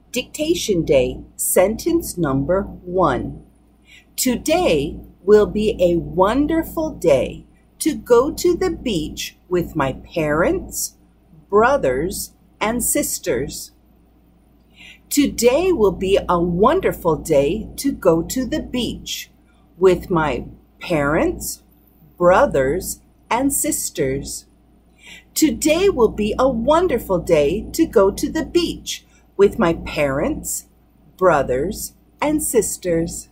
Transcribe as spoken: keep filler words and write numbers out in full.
Dictation Day, sentence number one. Today will be a wonderful day to go to the beach with my parents, brothers, and sisters. Today will be a wonderful day to go to the beach with my parents, brothers, and sisters. Today will be a wonderful day to go to the beach with my parents, brothers, and sisters.